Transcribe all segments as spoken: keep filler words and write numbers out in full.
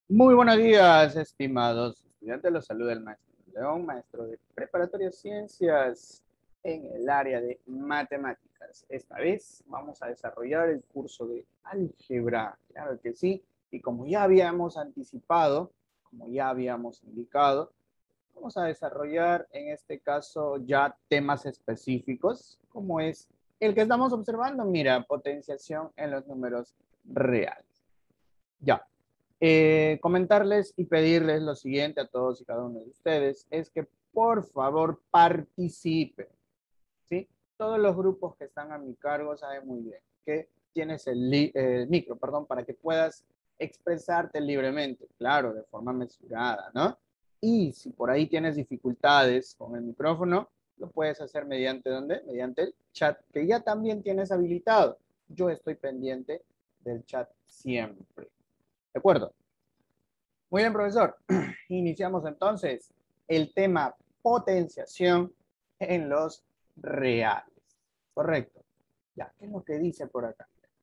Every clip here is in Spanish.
Muy buenos días, estimados estudiantes. Los saluda el maestro León, maestro de Preparatoria Ciencias en el área de matemáticas. Esta vez vamos a desarrollar el curso de álgebra, claro que sí. Y como ya habíamos anticipado, como ya habíamos indicado, vamos a desarrollar en este caso ya temas específicos, como es el que estamos observando. Mira, potenciación en los números reales. Ya. Eh, comentarles y pedirles lo siguiente a todos y cada uno de ustedes es que por favor participen, ¿sí? Todos los grupos que están a mi cargo saben muy bien que tienes el, li- eh, micro, perdón, para que puedas expresarte libremente, claro, de forma mesurada, ¿no? Y si por ahí tienes dificultades con el micrófono, lo puedes hacer mediante ¿dónde? Mediante el chat que ya también tienes habilitado. Yo estoy pendiente del chat siempre. ¿De acuerdo? Muy bien, profesor. Iniciamos entonces el tema potenciación en los reales. Correcto. Ya, ¿qué es lo que dice por acá?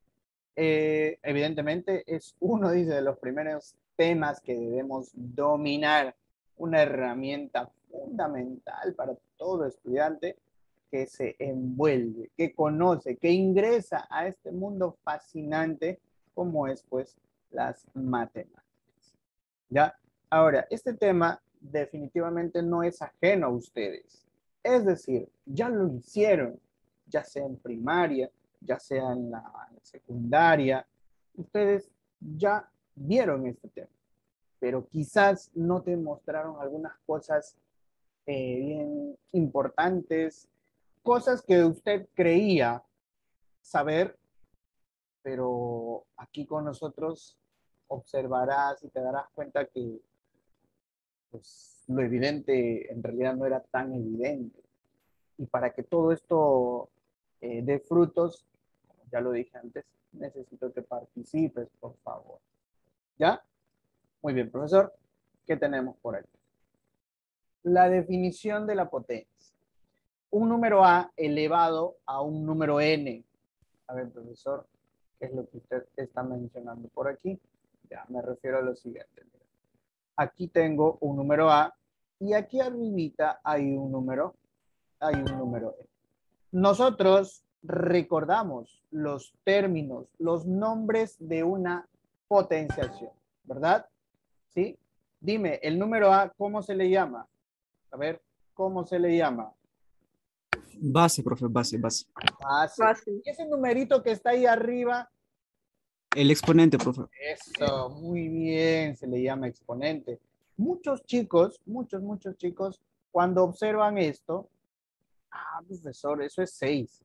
Eh, evidentemente es uno, dice, de los primeros temas que debemos dominar, una herramienta fundamental para todo estudiante que se envuelve, que conoce, que ingresa a este mundo fascinante como es pues las matemáticas. ¿Ya? Ahora, este tema definitivamente no es ajeno a ustedes. Es decir, ya lo hicieron, ya sea en primaria, ya sea en la secundaria. Ustedes ya vieron este tema, pero quizás no te mostraron algunas cosas eh, bien importantes, cosas que usted creía saber, pero aquí con nosotros observarás y te darás cuenta que pues lo evidente en realidad no era tan evidente. Y para que todo esto eh, dé frutos, como ya lo dije antes, necesito que participes, por favor. ¿Ya? Muy bien, profesor. ¿Qué tenemos por aquí? La definición de la potencia. Un número A elevado a un número n. A ver, profesor, ¿qué es lo que usted está mencionando por aquí? Ya, me refiero a lo siguiente. Aquí tengo un número A y aquí arribita hay un número, hay un número E. Nosotros recordamos los términos, los nombres de una potenciación, ¿verdad? ¿Sí? Dime, el número A, ¿cómo se le llama? A ver, ¿cómo se le llama? Base, profe, base, base. Base. Fácil. Y ese numerito que está ahí arriba, El exponente, profe. eso, muy bien, se le llama exponente. Muchos chicos, muchos, muchos chicos, cuando observan esto, ah, profesor, eso es seis.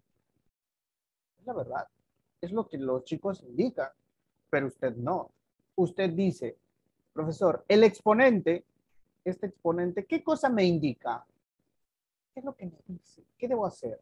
Es la verdad. Es lo que los chicos indican, pero usted no. Usted dice, profesor, el exponente, este exponente, ¿qué cosa me indica? ¿Qué es lo que me dice? ¿Qué debo hacer?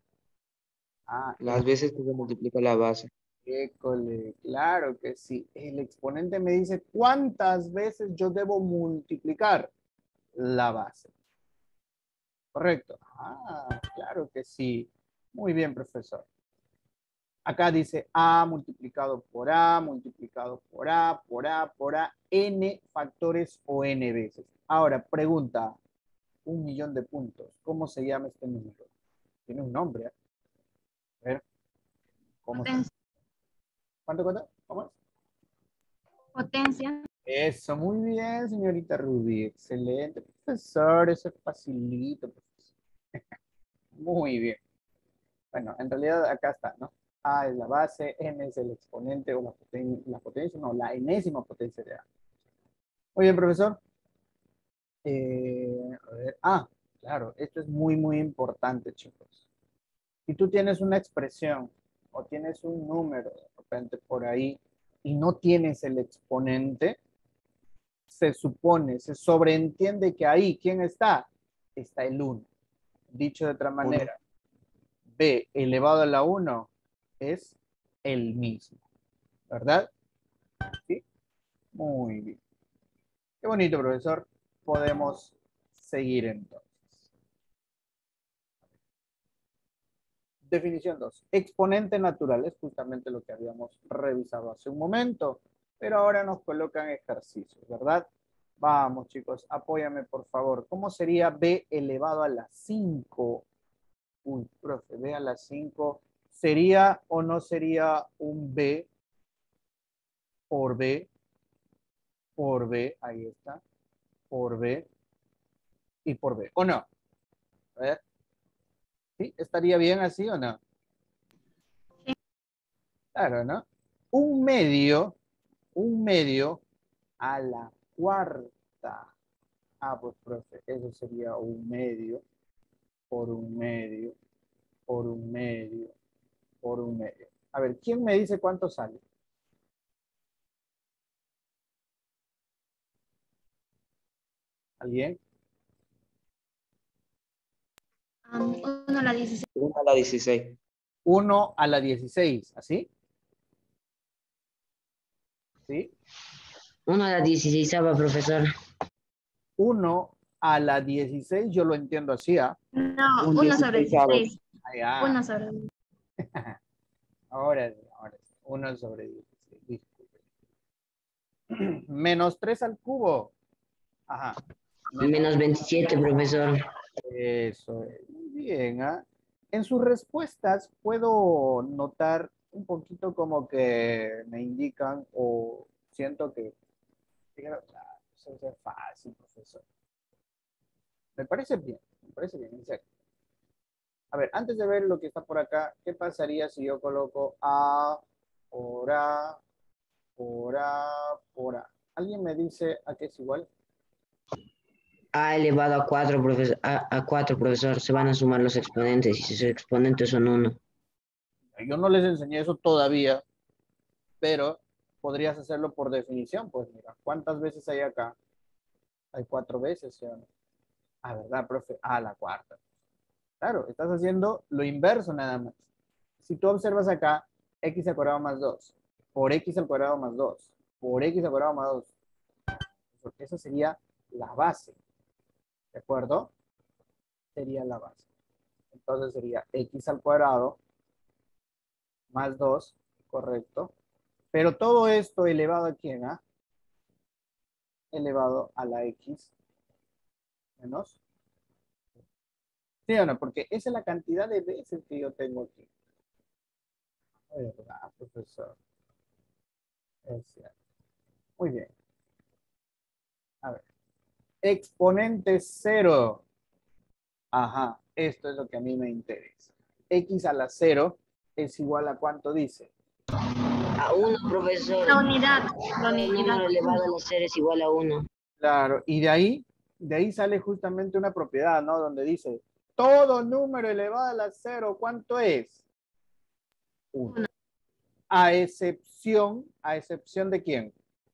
Ah, el Las veces que se multiplica la base. école, claro que sí. El exponente me dice cuántas veces yo debo multiplicar la base. ¿Correcto? Ah, claro que sí. Muy bien, profesor. Acá dice A multiplicado por A, multiplicado por A, por A, por A, N factores o N veces. Ahora, pregunta, un millón de puntos. ¿Cómo se llama este número? Tiene un nombre. ¿eh? A ver, ¿cómo se llama? Potencia. ¿Cuánto, cuánto? ¿Cómo es? Potencia. Eso, muy bien, señorita Ruby. Excelente, profesor. Eso es facilito, profesor. Muy bien. Bueno, en realidad acá está, ¿no? A es la base, N es el exponente o la, poten la potencia, no, la enésima potencia de A. Muy bien, profesor. Eh, a ver, ah, claro, esto es muy, muy importante, chicos. Si tú tienes una expresión o tienes un número de repente por ahí y no tienes el exponente, se supone, se sobreentiende que ahí, ¿quién está? Está el uno. Dicho de otra Uno. manera, B elevado a la uno es el mismo, ¿verdad? ¿Sí? Muy bien. Qué bonito, profesor. Podemos seguir entonces. Definición dos. Exponente natural es justamente lo que habíamos revisado hace un momento. pero ahora nos colocan ejercicios, ¿verdad? Vamos, chicos, apóyame, por favor. ¿Cómo sería b elevado a la cinco? Uy, profe, b a la cinco. ¿Sería o no sería un b por b? Por b, ahí está. Por b y por b. ¿O no? A ver. ¿Sí? ¿Estaría bien así o no? Sí. Claro, ¿no? Un medio, un medio a la cuarta. Ah, pues, profe, eso sería un medio por un medio por un medio por un medio. A ver, ¿quién me dice cuánto sale? ¿Alguien? Um, uno a la dieciséis. uno a la dieciséis. uno a la dieciséis, ¿así? ¿Sí? uno a la dieciséis, profesor. uno a la dieciséis, yo lo entiendo así, ¿ah? No, Un uno sobre dieciseisavo. dieciséis. Allá. Uno sobre dieciséis. Ahora sí, ahora sí. uno sobre dieciséis. Disculpe. Menos tres al cubo. Ajá. Menos veintisiete, profesor. Eso es. Muy bien, ¿ah? En sus respuestas puedo notar un poquito como que me indican o siento que dijeron, "Ah, eso es fácil, profesor". Me parece bien, me parece bien, en serio. A ver, antes de ver lo que está por acá, ¿qué pasaría si yo coloco A por A, por A, por A? ¿Alguien me dice a qué es igual? A elevado a cuatro, profesor. A, a cuatro, profesor. Se van a sumar los exponentes y sus exponentes son uno. Yo no les enseñé eso todavía, pero podrías hacerlo por definición. Pues mira, ¿cuántas veces hay acá? Hay cuatro veces, ¿sí o no? Ah, ¿verdad, profe? Ah, la cuarta. Claro, estás haciendo lo inverso nada más. Si tú observas acá, x al cuadrado más dos, por x al cuadrado más dos, por x al cuadrado más dos, porque esa sería la base, ¿de acuerdo? Sería la base. Entonces sería x al cuadrado más dos, correcto. Pero todo esto elevado a quién, ¿ah? Elevado a la x menos. ¿Sí o no? Porque esa es la cantidad de veces que yo tengo aquí. ¿Verdad, profesor? Es cierto. Muy bien. A ver. Exponente cero. Ajá, esto es lo que a mí me interesa. X a la cero es igual a ¿cuánto dice? A uno, profesor. La unidad. La El unidad. número elevado a la cero es igual a uno. Claro, y de ahí, de ahí sale justamente una propiedad, ¿no? Donde dice, todo número elevado a la cero, ¿cuánto es? Uno. A excepción, ¿a excepción de quién?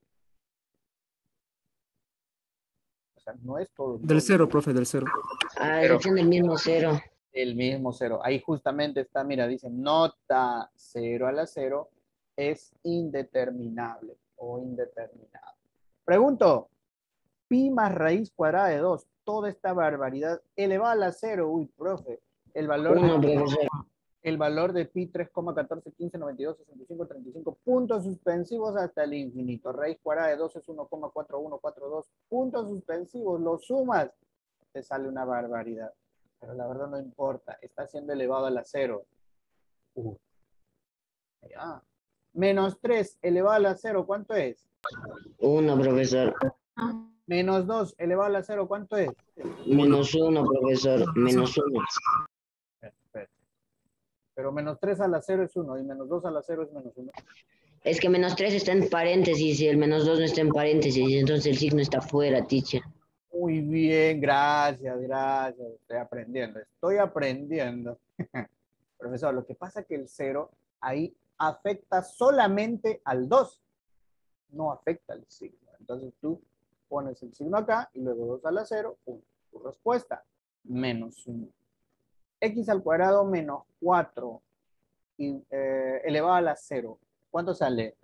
O sea, no es todo. Del todo. cero, profe, del cero. A excepción del mismo cero. El mismo cero. Ahí justamente está, mira, dice, nota cero a la cero es indeterminable o indeterminado. Pregunto, pi más raíz cuadrada de dos, toda esta barbaridad elevada a la cero, uy, profe, el valor uno, de, profesor. el valor de pi tres coma catorce, quince, noventa y dos, sesenta y cinco, treinta y cinco, puntos suspensivos hasta el infinito. Raíz cuadrada de dos es uno coma cuatro uno cuatro dos, puntos suspensivos, los sumas, te sale una barbaridad. Pero la verdad no importa, está siendo elevado a la cero. Uh, ya. Menos tres elevado a la cero, ¿cuánto es? uno, profesor. Menos dos elevado a la cero, ¿cuánto es? Menos uno, profesor. Menos uno. Perfecto. Pero menos tres a la cero es uno y menos dos a la cero es menos uno. Es que menos tres está en paréntesis y el menos dos no está en paréntesis. Entonces el signo está fuera, teacher. Muy bien, gracias, gracias. Estoy aprendiendo, estoy aprendiendo. Profesor, lo que pasa es que el cero ahí afecta solamente al dos, no afecta al signo. Entonces tú pones el signo acá y luego dos a la cero, uno. Tu respuesta, menos uno. X al cuadrado menos cuatro y, eh, elevado a la cero. ¿Cuánto sale?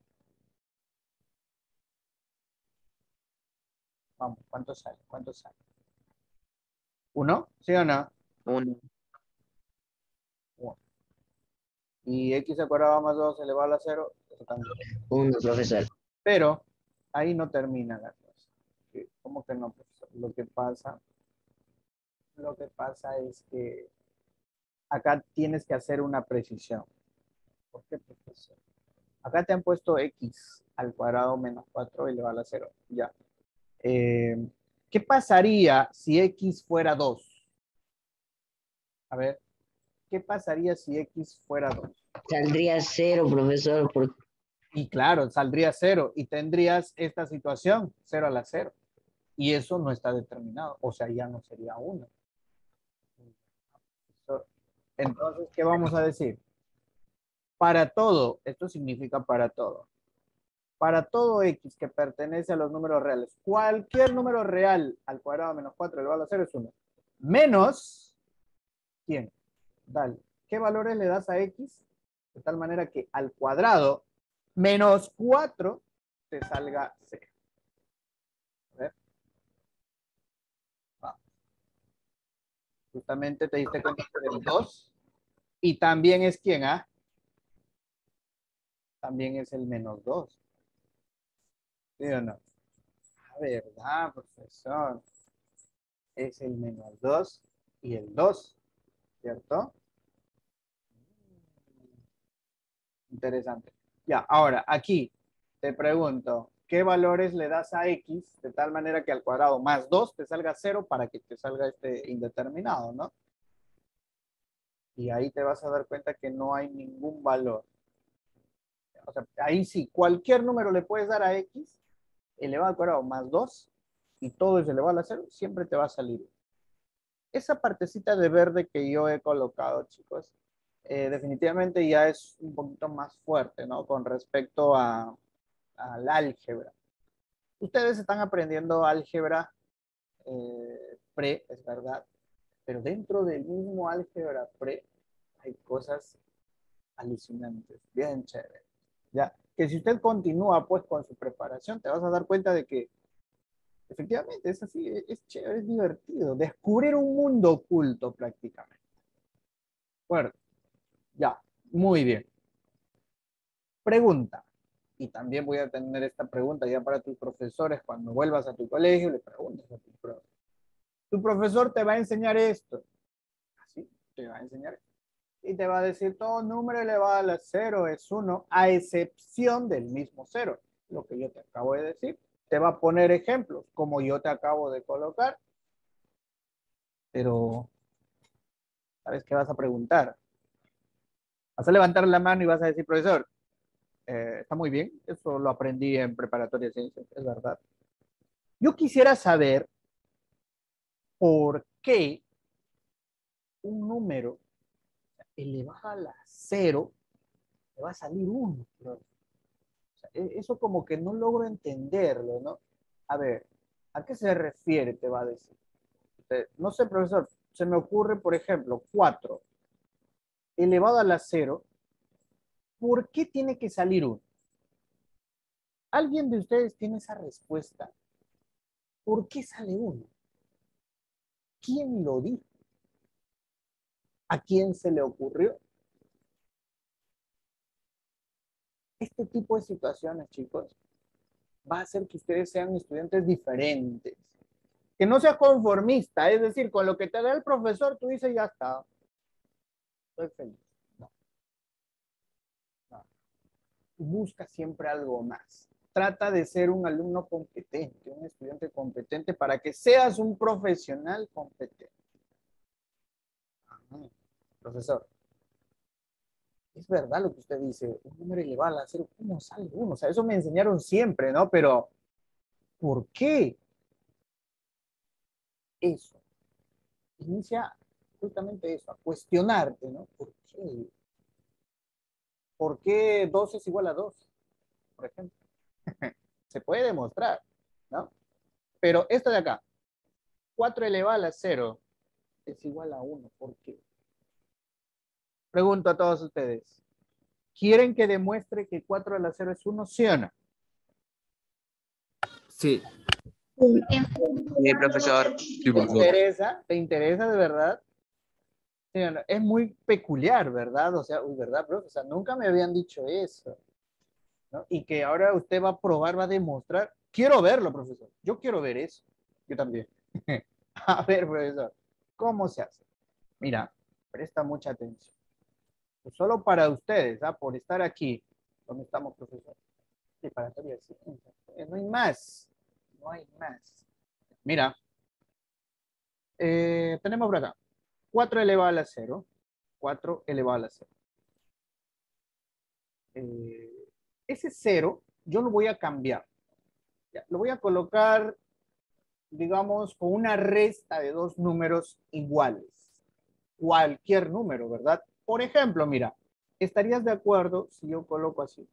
Vamos, ¿cuánto sale? ¿Cuánto sale? ¿Uno? ¿Sí o no? uno. Uno. Y X al cuadrado más dos elevado a la cero, eso también. uno, profesor. Pero ahí no termina la cosa. ¿Cómo que no, profesor? Lo que pasa, lo que pasa es que acá tienes que hacer una precisión. ¿Por qué, profesor? Acá te han puesto x al cuadrado menos cuatro elevado a cero. Ya. Eh, ¿Qué pasaría si x fuera dos? A ver, ¿qué pasaría si x fuera dos? Saldría cero, profesor, porque Y claro, saldría cero y tendrías esta situación, cero a la cero. Y eso no está determinado, o sea, ya no sería uno. Entonces, ¿qué vamos a decir? Para todo, esto significa para todo. Para todo x que pertenece a los números reales, cualquier número real al cuadrado menos cuatro elevado a cero es uno. Menos, ¿quién? Dale. ¿Qué valores le das a x? De tal manera que al cuadrado menos cuatro te salga cero. A ver. Va. Justamente te diste cuenta que el dos. Y también es quién, ¿ah? También es el menos dos. ¿Sí o no? La verdad, profesor. Es el menos dos y el dos, ¿cierto? Interesante. Ya, ahora, aquí te pregunto, ¿qué valores le das a x de tal manera que al cuadrado más dos te salga cero para que te salga este indeterminado, ¿no? Y ahí te vas a dar cuenta que no hay ningún valor. O sea, ahí sí, cualquier número le puedes dar a x elevado al cuadrado más dos y todo es elevado a cero, siempre te va a salir. Esa partecita de verde que yo he colocado, chicos, eh, definitivamente ya es un poquito más fuerte, ¿no? Con respecto a, al álgebra. Ustedes están aprendiendo álgebra eh, pre, es verdad, pero dentro del mismo álgebra pre hay cosas alucinantes, bien chéveres. Ya, que si usted continúa pues con su preparación, te vas a dar cuenta de que efectivamente es así, es chévere, es divertido, descubrir un mundo oculto prácticamente. Bueno, ya, muy bien. Pregunta. Y también voy a tener esta pregunta ya para tus profesores cuando vuelvas a tu colegio, le preguntas a tu profesor. Tu profesor te va a enseñar esto. Así, te va a enseñar esto. Y te va a decir, todo número elevado a cero es uno, a excepción del mismo cero. Lo que yo te acabo de decir. Te va a poner ejemplos, como yo te acabo de colocar. Pero, ¿sabes qué vas a preguntar? Vas a levantar la mano y vas a decir, profesor, eh, está muy bien, eso lo aprendí en preparatoria de ciencias, es verdad. Yo quisiera saber por qué un número elevado a la cero le va a salir uno. O sea, eso como que no logro entenderlo, ¿no? A ver, ¿a qué se refiere? Te va a decir. No sé, profesor, se me ocurre, por ejemplo, cuatro elevado a la cero, ¿por qué tiene que salir uno? ¿Alguien de ustedes tiene esa respuesta? ¿Por qué sale uno? ¿Quién lo dijo? ¿A quién se le ocurrió? Este tipo de situaciones, chicos, va a hacer que ustedes sean estudiantes diferentes. Que no seas conformista, es decir, con lo que te da el profesor, tú dices, ya está. Estoy feliz. No. No. Busca siempre algo más. Trata de ser un alumno competente, un estudiante competente para que seas un profesional competente. Ajá. Profesor, es verdad lo que usted dice, un número elevado a cero, ¿cómo sale uno? O sea, eso me enseñaron siempre, ¿no? Pero, ¿por qué? Eso. Inicia justamente eso, a cuestionarte, ¿no? ¿Por qué? ¿Por qué dos es igual a dos? Por ejemplo. Se puede demostrar, ¿no? Pero esto de acá, cuatro elevado a cero es igual a uno. ¿Por qué? Pregunto a todos ustedes. ¿Quieren que demuestre que cuatro a la cero es uno, sí o no? Sí. Sí, profesor. Sí, ¿Te profesor. interesa? ¿Te interesa de verdad? Sí o no. Es muy peculiar, ¿verdad? O sea, uy, ¿verdad, profe? O sea, nunca me habían dicho eso. ¿no? Y que ahora usted va a probar, va a demostrar. Quiero verlo, profesor. Yo quiero ver eso. Yo también. A ver, profesor, ¿cómo se hace? Mira, presta mucha atención. Pues solo para ustedes, ¿ah? Por estar aquí. ¿Dónde estamos, profesor? Preparatoria de ciencias. Eh, No hay más. No hay más. Mira, eh, tenemos por acá cuatro elevado a la cero. cuatro elevado a la cero. Eh, ese cero yo lo voy a cambiar. Ya, lo voy a colocar, digamos, con una resta de dos números iguales. Cualquier número, ¿verdad? Por ejemplo, mira, ¿estarías de acuerdo si yo coloco así?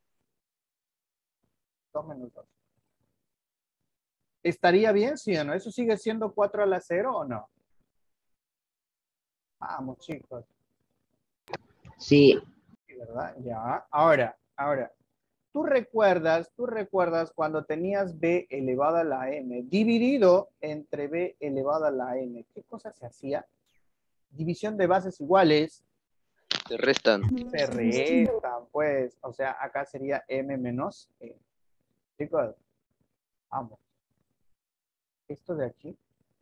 dos menos dos. ¿Estaría bien, sí o no? ¿Eso sigue siendo cuatro a la cero o no? Vamos, chicos. Sí, Sí, ¿verdad? Ya. Ahora, ahora. Tú recuerdas, tú recuerdas cuando tenías b elevado a la m dividido entre b elevado a la n. ¿Qué cosa se hacía? División de bases iguales. Se restan. Se restan, pues. O sea, acá sería m menos e. Chicos, vamos. Esto de aquí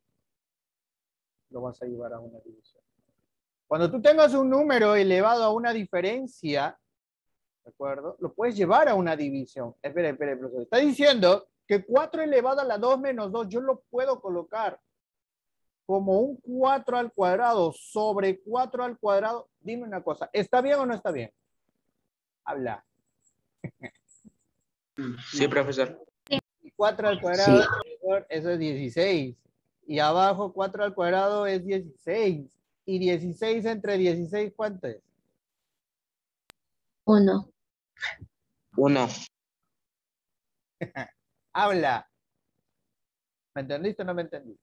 lo vas a llevar a una división. Cuando tú tengas un número elevado a una diferencia, ¿de acuerdo? Lo puedes llevar a una división. Espera, espera, profesor. Está diciendo que cuatro elevado a la dos menos dos, yo lo puedo colocar como un cuatro al cuadrado sobre cuatro al cuadrado. Dime una cosa, ¿está bien o no está bien? Habla. Sí, profesor. Y cuatro al cuadrado, sí, profesor, eso es dieciséis. Y abajo cuatro al cuadrado es dieciséis. Y dieciséis entre dieciséis, ¿cuánto es? Uno. Uno. Habla. ¿Me entendiste o no me entendiste?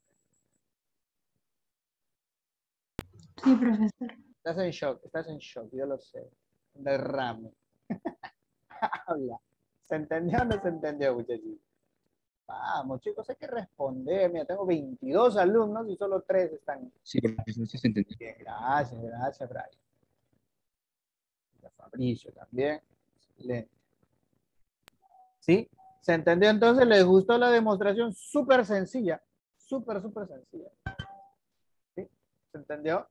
Sí, profesor. Estás en shock, estás en shock, yo lo sé. Un derrame. Habla. ¿Se entendió o no se entendió, muchachos? Vamos, chicos, hay que responder. Mira, tengo veintidós alumnos y solo tres están. Sí, profesor, sí se entendió. Bien, gracias, gracias, Brian. Y a Fabricio también. Excelente. ¿Sí? ¿Se entendió entonces? ¿Les gustó la demostración? Súper sencilla. Súper, súper sencilla. ¿Sí? ¿Se entendió?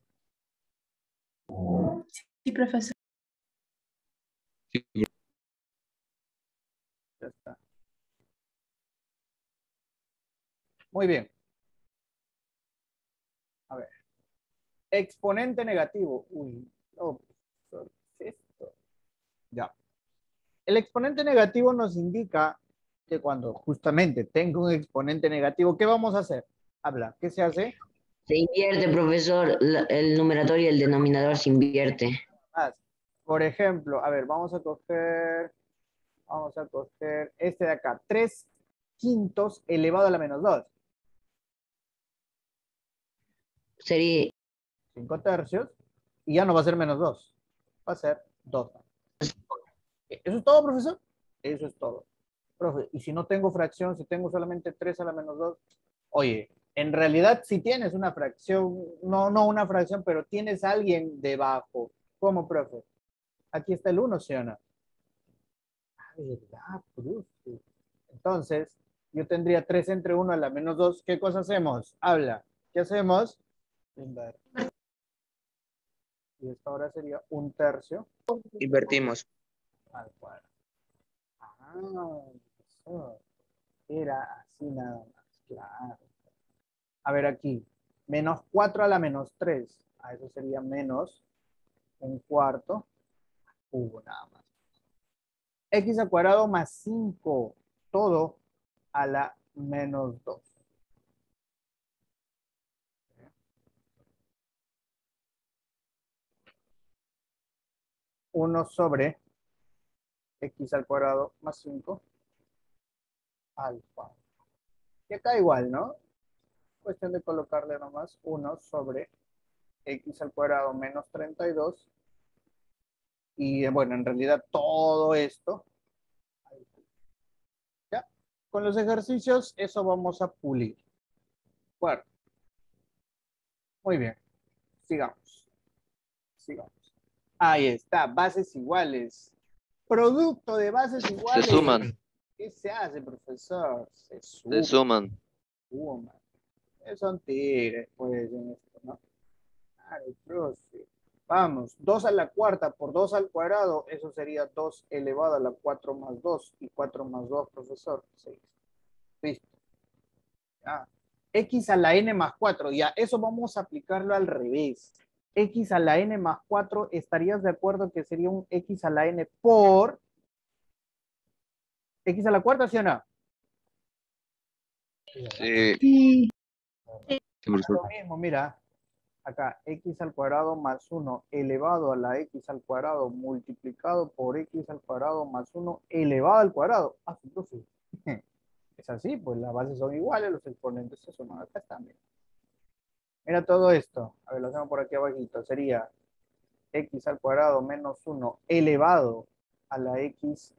Sí, profesor. Sí, Ya está. Muy bien. A ver. Exponente negativo. Uy, no, ¿qué es esto? Ya. El exponente negativo nos indica que cuando justamente tengo un exponente negativo, ¿qué vamos a hacer? Habla. ¿Qué se hace? se invierte, profesor. La- el numerador y el denominador se invierte. Más. Por ejemplo, a ver, vamos a coger, vamos a coger este de acá. tres quintos elevado a la menos dos. Sería, cinco tercios. Y ya no va a ser menos dos. Va a ser dos. ¿Eso es todo, profesor? Eso es todo. Profe, y si no tengo fracción, si tengo solamente tres a la menos dos, oye, en realidad si tienes una fracción, no, no una fracción, pero tienes a alguien debajo. ¿Cómo, profe? Aquí está el uno, ¿sí o no? Ah, ¿verdad, profe? Entonces, yo tendría tres entre uno a la menos dos. ¿Qué cosa hacemos? Habla. ¿Qué hacemos? Invertir. Y esto ahora sería un tercio Invertimos. al cuadrado. Ah, eso era así nada más, claro. A ver aquí, menos cuatro a la menos tres. A eso sería menos un cuarto cubo nada más. X al cuadrado más cinco, todo a la menos dos. uno sobre X al cuadrado más cinco al cuadrado. Y acá igual, ¿no? Cuestión de colocarle nomás uno sobre X al cuadrado menos treinta y dos. Y bueno, en realidad todo esto. ¿Ya? Con los ejercicios eso vamos a pulir. Bueno, muy bien. Sigamos. Sigamos. Ahí está, bases iguales. producto de bases Se iguales. suman. ¿Qué se hace, profesor? Se Se suma. suman. Suma. Son tigres, pues, en esto, ¿no? Claro, profe. Vamos, dos a la cuarta por dos al cuadrado, eso sería dos elevado a la cuatro más dos, y cuatro más dos, profesor, seis. Listo. Ya. X a la n más cuatro, ya, eso vamos a aplicarlo al revés. X a la n más cuatro, ¿estarías de acuerdo que sería un X a la n por X a la cuarta, sí o no? Sí. Sí. Sí, profesor. Lo mismo, mira. Acá, x al cuadrado más uno elevado a la x al cuadrado multiplicado por x al cuadrado más uno elevado al cuadrado. Ah, sí, profe. Es así, pues las bases son iguales, los exponentes se suman. Acá están. Mira, mira todo esto. A ver, lo hacemos por aquí abajito. Sería x al cuadrado menos uno elevado a la x,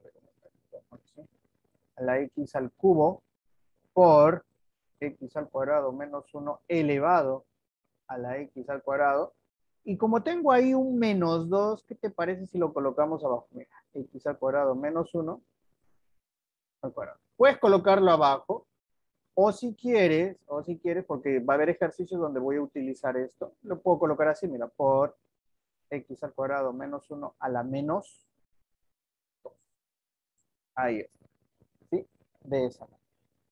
a la x al cubo por x al cuadrado menos uno elevado a la x al cuadrado. Y como tengo ahí un menos dos, ¿qué te parece si lo colocamos abajo? Mira, x al cuadrado menos uno al cuadrado. Puedes colocarlo abajo, o si quieres, o si quieres, porque va a haber ejercicios donde voy a utilizar esto, lo puedo colocar así, mira, por x al cuadrado menos uno a la menos dos. Ahí está, ¿sí? De esa manera.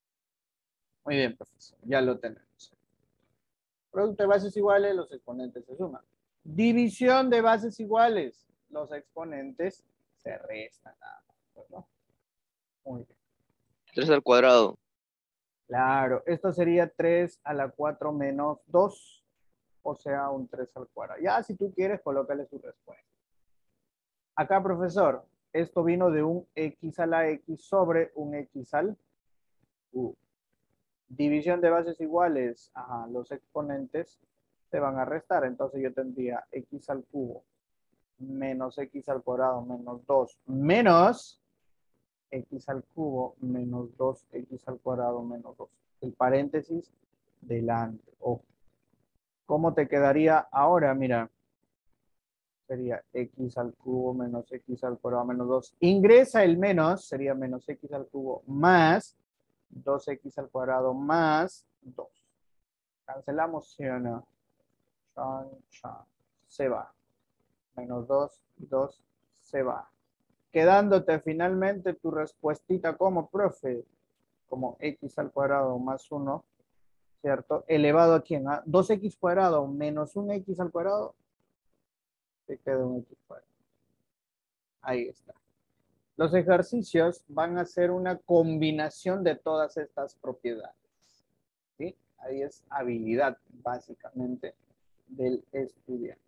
Muy bien, profesor, ya lo tenemos. Producto de bases iguales, los exponentes se suman. División de bases iguales, los exponentes se restan. ¿No? Muy bien. tres al cuadrado. Claro, esto sería tres a la cuatro menos dos, o sea, un tres al cuadrado. Ya, si tú quieres, colócale su respuesta. Acá, profesor, esto vino de un x a la x sobre un x al u. División de bases iguales, ajá, los exponentes se van a restar. Entonces yo tendría x al cubo menos x al cuadrado menos dos menos x al cubo menos dos x al cuadrado menos dos. El paréntesis delante. Oh. ¿Cómo te quedaría ahora? Mira, sería x al cubo menos x al cuadrado menos dos. Ingresa el menos, sería menos x al cubo más dos x al cuadrado más dos. Cancelamos, ¿sí o no? Chan, chan. Se va. Menos dos, dos, se va. Quedándote finalmente tu respuestita como, profe, como x al cuadrado más uno, ¿cierto? Elevado a quién? ¿A dos x cuadrado menos un x al cuadrado? Te queda un x cuadrado. Ahí está. Los ejercicios van a ser una combinación de todas estas propiedades. ¿Sí? Ahí es habilidad, básicamente, del estudiante.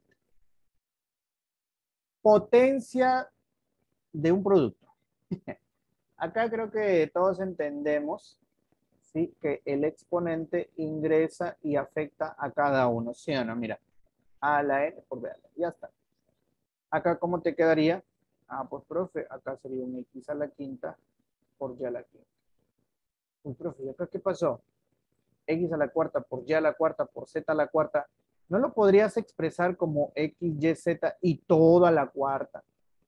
Potencia de un producto. Acá creo que todos entendemos, ¿sí?, que el exponente ingresa y afecta a cada uno, ¿sí o no? Mira, a la n por b a la, ya está. Acá, ¿cómo te quedaría? Ah, pues, profe, acá sería un x a la quinta por y a la quinta. Uy, profe, ¿y acá qué pasó? X a la cuarta por y a la cuarta por z a la cuarta. ¿No lo podrías expresar como x, y, z y todo a la cuarta?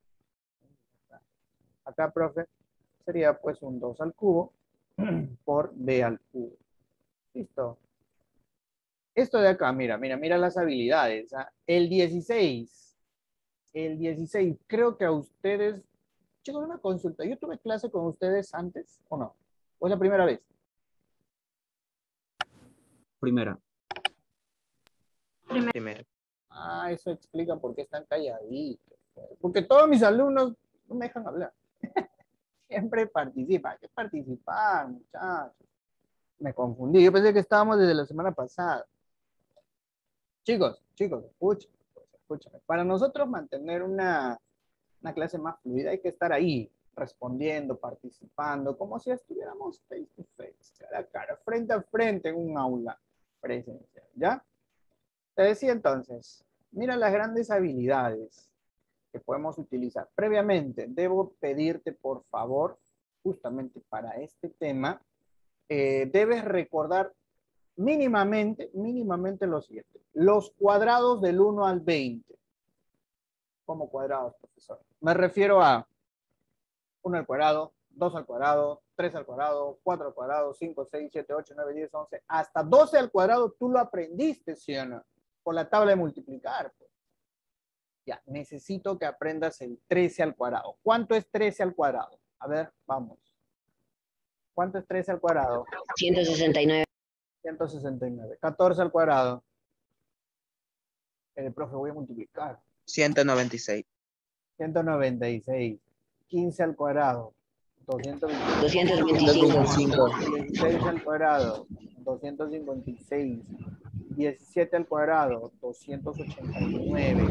Acá, profe, sería pues un dos al cubo por b al cubo. Listo. Esto de acá, mira, mira, mira las habilidades. ¿Ah? El dieciséis. El dieciséis, creo que a ustedes, chicos, una consulta. ¿Yo tuve clase con ustedes antes o no? ¿O es la primera vez? Primera. Primero. Ah, eso explica por qué están calladitos. Porque todos mis alumnos no me dejan hablar. Siempre participan. ¿Qué participan, muchachos? Me confundí. Yo pensé que estábamos desde la semana pasada. Chicos, chicos, escuchen, escuchen. Para nosotros mantener una, una clase más fluida hay que estar ahí, respondiendo, participando, como si estuviéramos face to face, cara a cara, frente a frente en un aula presencial, ¿ya? Te decía entonces, mira las grandes habilidades que podemos utilizar. Previamente, debo pedirte, por favor, justamente para este tema, eh, debes recordar mínimamente, mínimamente lo siguiente. Los cuadrados del uno al veinte. ¿Cómo cuadrados, profesor? Me refiero a uno al cuadrado, dos al cuadrado, tres al cuadrado, cuatro al cuadrado, cinco, seis, siete, ocho, nueve, diez, once, hasta doce al cuadrado tú lo aprendiste, ¿sí o no? Por la tabla de multiplicar. Pues. Ya, necesito que aprendas el trece al cuadrado. ¿Cuánto es trece al cuadrado? A ver, vamos. ¿Cuánto es trece al cuadrado? ciento sesenta y nueve. ciento sesenta y nueve. catorce al cuadrado. El profe, voy a multiplicar. ciento noventa y seis. ciento noventa y seis. quince al cuadrado. doscientos veinticinco. doscientos veinticinco. dieciséis al cuadrado. doscientos cincuenta y seis. diecisiete al cuadrado. doscientos ochenta y nueve.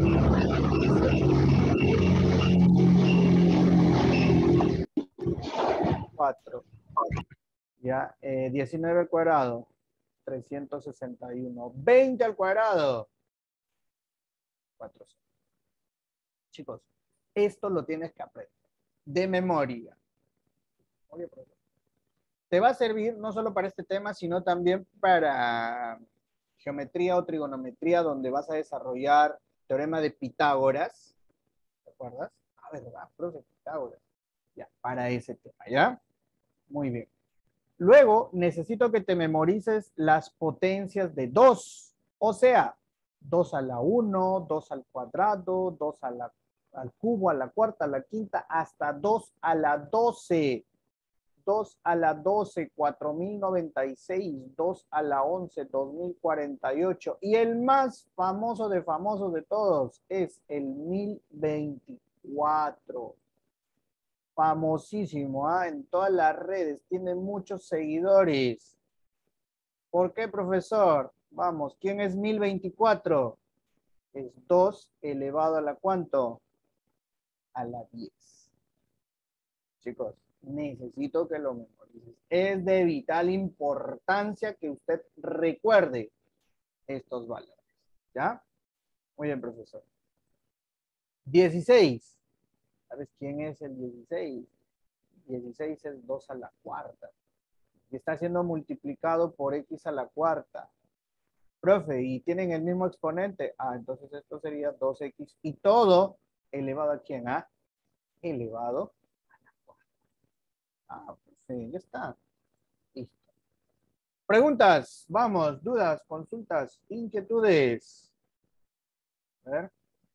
cuatro. Ya, eh, diecinueve al cuadrado. trescientos sesenta y uno. veinte al cuadrado. cuatrocientos. Chicos, esto lo tienes que aprender de memoria. Oye, profesor. Te va a servir no solo para este tema, sino también para geometría o trigonometría, donde vas a desarrollar teorema de Pitágoras. ¿Te acuerdas? Ah, ¿verdad? Profe, Pitágoras. Ya, para ese tema, ¿ya? Muy bien. Luego, necesito que te memorices las potencias de dos. O sea, dos a la uno, dos al cuadrado, dos a la, al cubo, a la cuarta, a la quinta, hasta dos a la doce. dos a la doce, cuatro mil noventa y seis, dos a la once, dos mil cuarenta y ocho. Y el más famoso de famosos de todos es el mil veinticuatro. Famosísimo, ¿eh? En todas las redes, tiene muchos seguidores. ¿Por qué, profesor? Vamos, ¿quién es mil veinticuatro? Es dos elevado a la ¿cuánto? A la diez. Chicos, necesito que lo memorices. Es de vital importancia que usted recuerde estos valores. ¿Ya? Muy bien, profesor. dieciséis. ¿Sabes quién es el dieciséis? dieciséis es dos a la cuarta. Y está siendo multiplicado por x a la cuarta. Profe, ¿y tienen el mismo exponente? Ah, entonces esto sería dos equis. ¿Y todo elevado a quién? ¿Ah? Elevado a la cuarta. Ah, pues sí, ya está. Listo. Preguntas, vamos, dudas, consultas, inquietudes. A ver.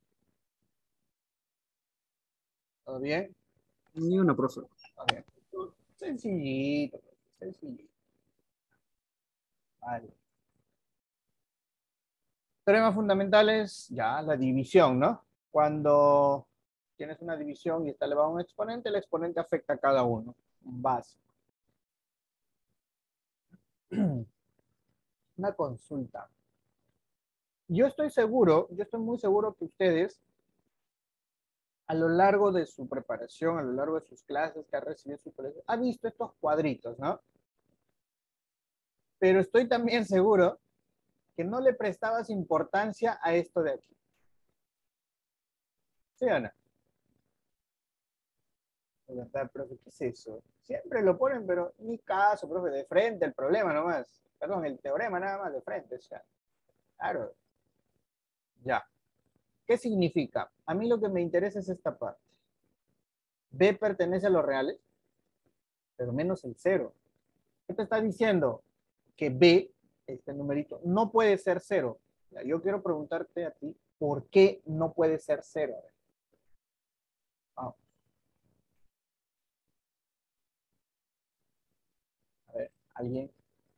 ¿Todo bien? Ni una, profesor. Todo bien. Sencillito, sencillito. Vale. Teoremas fundamentales, ya, la división, ¿no? Cuando tienes una división y está elevado a un exponente, el exponente afecta a cada uno. Básico. Una consulta. Yo estoy seguro, yo estoy muy seguro que ustedes, a lo largo de su preparación, a lo largo de sus clases que ha recibido su colegio, ha visto estos cuadritos, ¿no? Pero estoy también seguro que no le prestabas importancia a esto de aquí. ¿Sí o no? De verdad, profe, ¿qué es eso? Siempre lo ponen, pero ni caso, profe, de frente el problema nomás. Perdón, el teorema nada más de frente. O sea, claro. Ya. ¿Qué significa? A mí lo que me interesa es esta parte. B pertenece a los reales, pero menos el cero. ¿Qué te está diciendo? Que B, este numerito, no puede ser cero. Ya, yo quiero preguntarte a ti, ¿por qué no puede ser cero? Vamos. A ver, ¿alguien?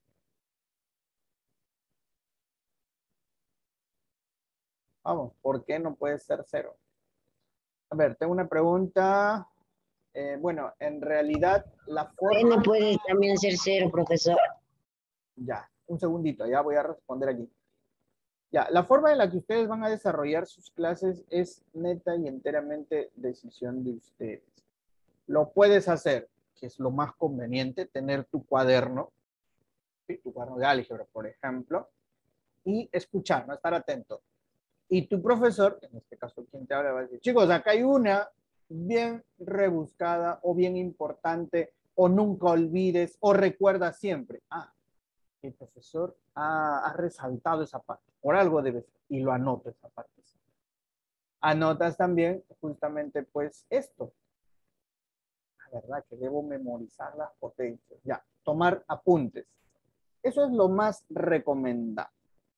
Vamos, ¿por qué no puede ser cero? A ver, tengo una pregunta. Eh, bueno, en realidad la forma... No puede también ser cero, profesor. Ya, un segundito, ya voy a responder aquí. Ya, la forma en la que ustedes van a desarrollar sus clases es neta y enteramente decisión de ustedes. Lo puedes hacer, que es lo más conveniente, tener tu cuaderno, ¿sí? Tu cuaderno de álgebra, por ejemplo, y escuchar, no estar atento. Y tu profesor, en este caso quien te habla, va a decir, chicos, acá hay una bien rebuscada o bien importante, o nunca olvides, o recuerda siempre. Ah, el profesor ha, ha resaltado esa parte, por algo debe ser, y lo anoto esa parte. Anotas también justamente pues esto. ¿verdad? Que debo memorizar las potencias. Ya, tomar apuntes. Eso es lo más recomendable.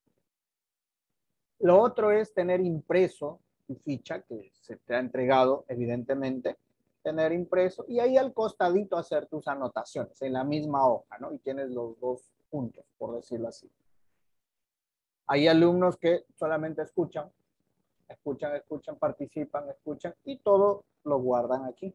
Lo otro es tener impreso tu ficha que se te ha entregado, evidentemente, tener impreso y ahí al costadito hacer tus anotaciones en la misma hoja, ¿no? Y tienes los dos puntos, por decirlo así. Hay alumnos que solamente escuchan, escuchan, escuchan, participan, escuchan y todo lo guardan aquí.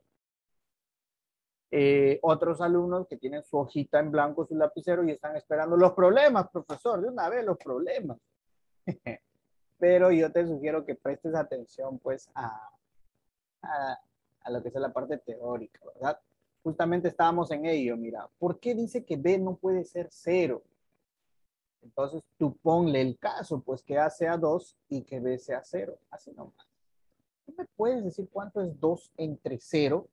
Eh, otros alumnos que tienen su hojita en blanco, su lapicero y están esperando los problemas, profesor, de una vez los problemas. Pero yo te sugiero que prestes atención pues a, a, a lo que es la parte teórica, ¿verdad? Justamente estábamos en ello, mira, ¿por qué dice que B no puede ser cero? Entonces tú ponle el caso, pues que A sea dos y que B sea cero, así nomás. ¿Tú me puedes decir cuánto es dos entre cero?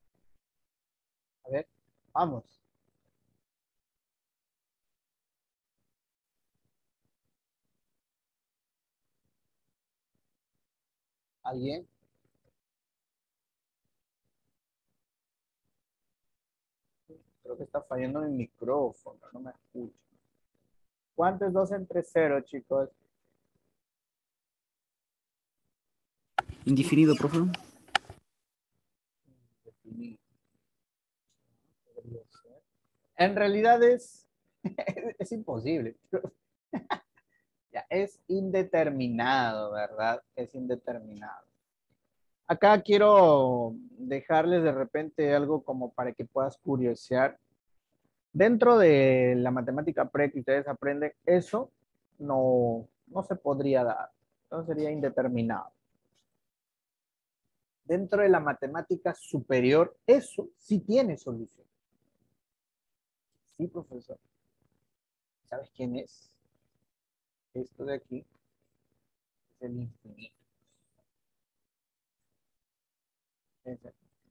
A ver, vamos. ¿Alguien? Creo que está fallando mi micrófono, no me escucho. ¿Cuánto es dos entre cero, chicos? Indefinido, profe. En realidad es, es imposible. Ya, es indeterminado, ¿verdad? Es indeterminado. Acá quiero dejarles de repente algo como para que puedas curiosear. Dentro de la matemática pre que ustedes aprenden, eso no, no se podría dar. Entonces sería indeterminado. Dentro de la matemática superior, eso sí tiene solución. Sí, profesor. ¿Sabes quién es? Esto de aquí es el infinito. Ese.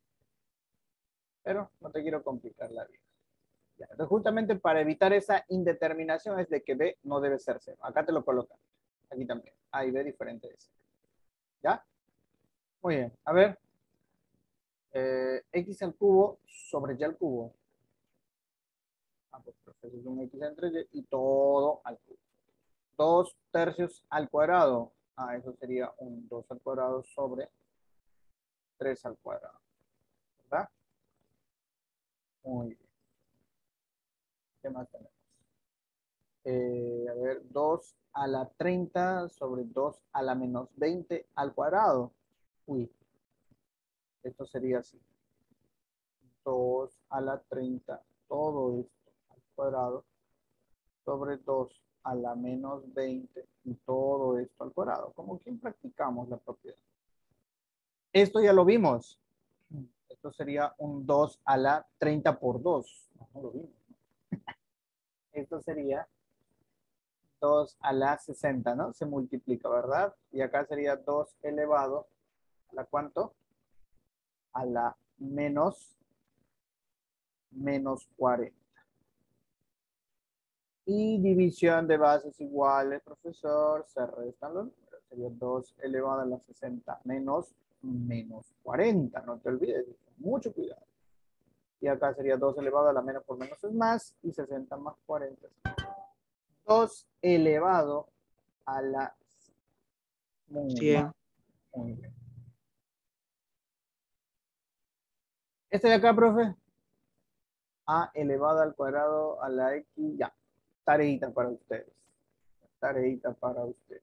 Pero no te quiero complicar la vida. Ya, entonces, justamente para evitar esa indeterminación es de que B no debe ser cero. Acá te lo colocan. Aquí también. A y B diferente de cero. ¿Ya? Muy bien. A ver. Eh, X al cubo sobre Y al cubo. Ah, pues entonces es un X entre Y y todo al cubo. dos tercios al cuadrado. Ah, eso sería un dos al cuadrado sobre tres al cuadrado. ¿Verdad? Muy bien. ¿Qué más tenemos? Eh, a ver, dos a la treinta sobre dos a la menos veinte al cuadrado. Uy, esto sería así. dos a la treinta, todo esto al cuadrado, sobre dos a la menos veinte y todo esto al cuadrado. Como que practicamos la propiedad. Esto ya lo vimos. Esto sería un dos a la treinta por dos. No, no lo vimos. Esto sería dos a la sesenta, ¿no? Se multiplica, ¿verdad? Y acá sería dos elevado a la ¿cuánto? A la menos, menos cuarenta. Y división de bases iguales, profesor, se restan los números. Sería dos elevado a la sesenta menos, menos cuarenta. No te olvides, mucho cuidado. Y acá sería dos elevado a la menos por menos es más y sesenta más cuarenta. dos elevado a la cien. Muy bien. Este de acá, profe. A elevado al cuadrado a la X, ya. Tareita para ustedes. Tareita para ustedes.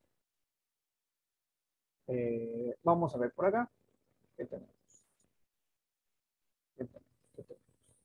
Eh, vamos a ver por acá. ¿Qué tenemos? ¿Qué tenemos? ¿Qué tenemos?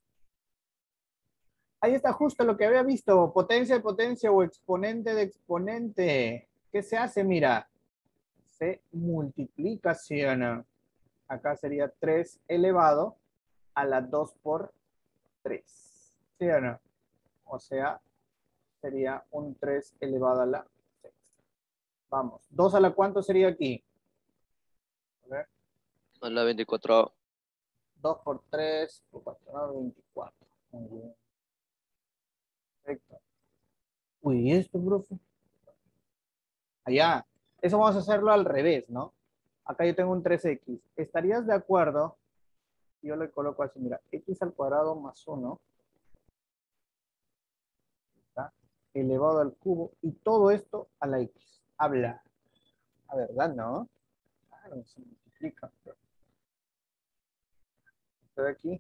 Ahí está justo lo que había visto. Potencia de potencia o exponente de exponente. ¿Qué se hace? Mira. Se multiplica, ¿sí o no? Acá sería tres elevado a la dos por tres. ¿Sí o no? O sea, sería un tres elevado a la sexta. Vamos. ¿dos a la cuánto sería aquí? A ver. A la veinticuatro. dos por tres, por cuatro, no, veinticuatro. Muy bien. Perfecto. Uy, ¿y esto, profe? Allá. Eso vamos a hacerlo al revés, ¿no? Acá yo tengo un tres equis. ¿Estarías de acuerdo yo le coloco así, mira, x al cuadrado más uno, ¿está? Elevado al cubo, y todo esto a la x. Habla. La verdad, ¿no? Claro, se multiplica. Esto de aquí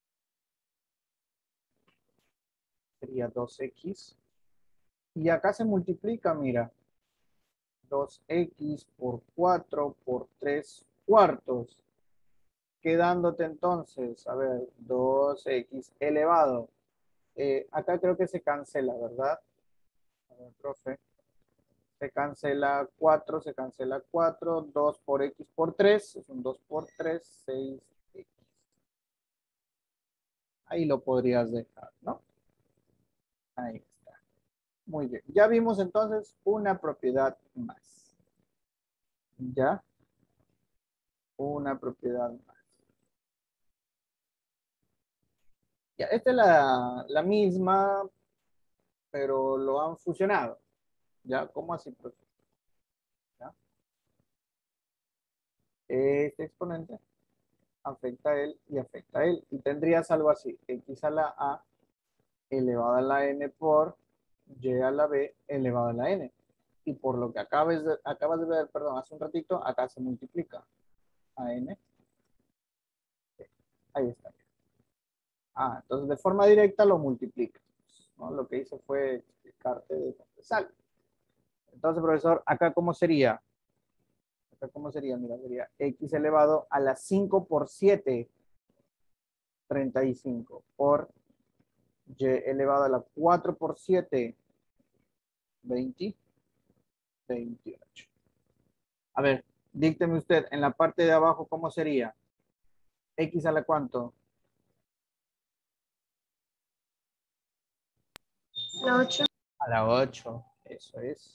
sería dos x. Y acá se multiplica, mira. dos x por cuatro por tres cuartos. Quedándote entonces, a ver, dos x elevado. Eh, acá creo que se cancela, ¿verdad? A ver, profe. Se cancela cuatro, se cancela cuatro, dos por x por tres, es un dos por tres, seis x. Ahí lo podrías dejar, ¿no? Ahí está. Muy bien. Ya vimos entonces una propiedad más. ¿Ya? Una propiedad más. Ya, esta es la, la misma, pero lo han fusionado. ¿Ya? ¿Cómo así, profe? ¿Ya? Este exponente afecta a él y afecta a él. Y tendrías algo así. X a la A elevado a la N por Y a la B elevado a la N. Y por lo que acabas de, acabas de ver, perdón, hace un ratito, acá se multiplica a N. Ahí está. Ah, entonces de forma directa lo multiplicas, ¿no? Lo que hice fue explicarte de dónde sale. Entonces, profesor, ¿acá cómo sería? Acá cómo sería, mira, sería X elevado a la cinco por siete, treinta y cinco, por Y elevado a la cuatro por siete, veinte, veintiocho. A ver, dícteme usted, en la parte de abajo, ¿cómo sería? X a la ¿cuánto? La ocho. A la ocho, eso es.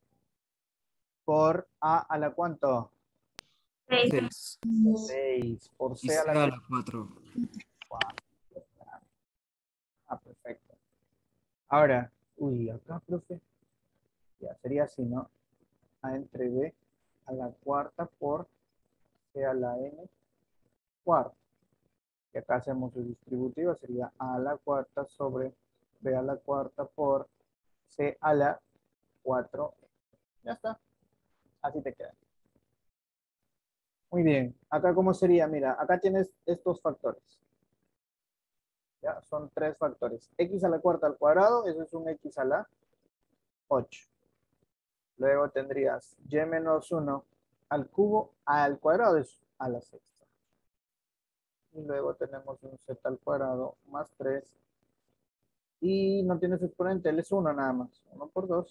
Por A a la ¿cuánto? seis. seis. Por Y C a C la a la cuatro. cuatro. Ah, perfecto. Ahora, uy, acá, profe, ya sería así, ¿no? A entre B a la cuarta por C a la N cuarta. Y acá hacemos su distributiva, sería A a la cuarta sobre B a la cuarta por C a la cuatro. Ya está. Así te queda. Muy bien. Acá, ¿cómo sería? Mira, acá tienes estos factores. ¿Ya? Son tres factores. X a la cuarta al cuadrado, eso es un X a la ocho. Luego tendrías Y menos uno al cubo al cuadrado, es a la sexta. Y luego tenemos un Z al cuadrado más tres. Y no tienes exponente, él es uno nada más. uno por dos.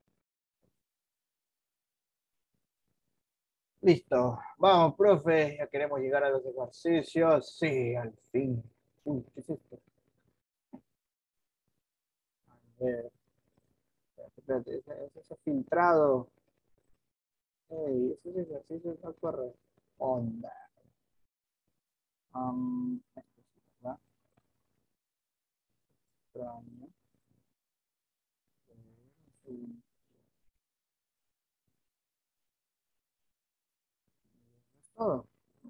Listo. Vamos, profe. Ya queremos llegar a los ejercicios. Sí, al fin. Uy, ¿qué es esto? A ver. Espérate, ese, ese, ese filtrado. Ey, esos ejercicios no corresponden. Um, esto sí, ¿verdad? Extraño. Sí. Todo.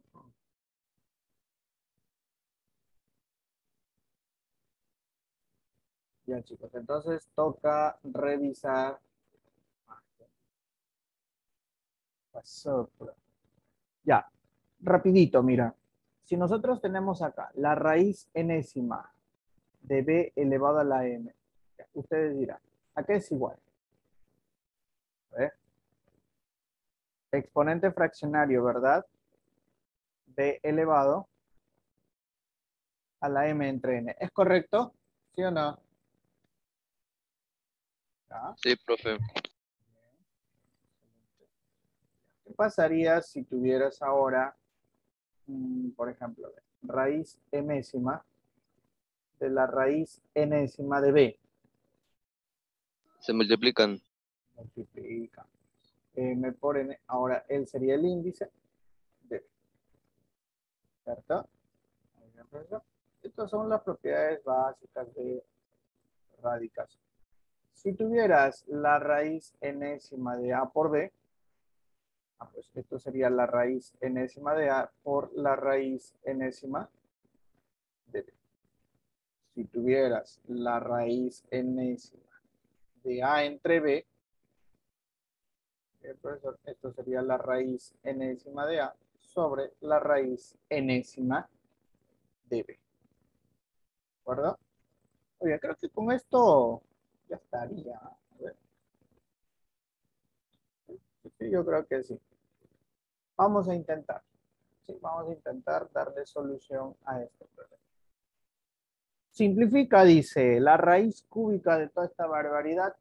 Ya, chicos, entonces toca revisar. Pasó, por- Ya, rapidito, mira. Si nosotros tenemos acá la raíz enésima de b elevado a la m, ustedes dirán, ¿a qué es igual? A ver. Exponente fraccionario, ¿verdad? B elevado a la m entre n. ¿Es correcto? ¿Sí o no? ¿Ya? Sí, profe. ¿Qué pasaría si tuvieras ahora, mm, por ejemplo, raíz enésima de la raíz enésima de b? Se multiplican. Multiplica. M por n. Ahora, él sería el índice de b. ¿Cierto? Estas son las propiedades básicas de radicación. Si tuvieras la raíz enésima de a por b, ah, pues esto sería la raíz enésima de a por la raíz enésima de B. Si tuvieras la raíz enésima de A entre B, eh, profesor, esto sería la raíz enésima de A sobre la raíz enésima de B. ¿De acuerdo? Oye, creo que con esto ya estaría. A ver. Sí, yo creo que sí. Vamos a intentar. Sí, vamos a intentar darle solución a este problema. Simplifica, dice, la raíz cúbica de toda esta barbaridad.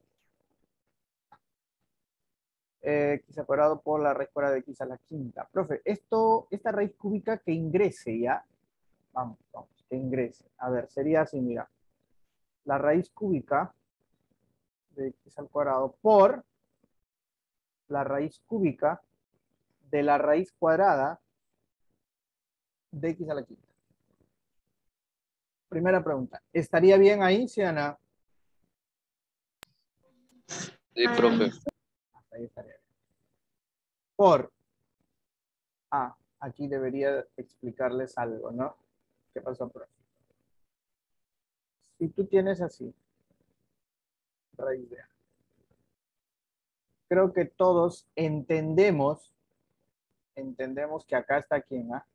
Eh, x separado por la raíz cuadrada de x a la quinta. Profe, esto, esta raíz cúbica que ingrese ya. Vamos, vamos, que ingrese. A ver, sería así, mira. La raíz cúbica de x al cuadrado por la raíz cúbica de la raíz cuadrada de x a la quinta. Primera pregunta. ¿Estaría bien ahí, sí o no? Sí, profe. Ahí estaría bien. Por. Ah, aquí debería explicarles algo, ¿no? ¿Qué pasó, profe? Si tú tienes así, raíz de A. Creo que todos entendemos, entendemos que acá está quién, ¿ah?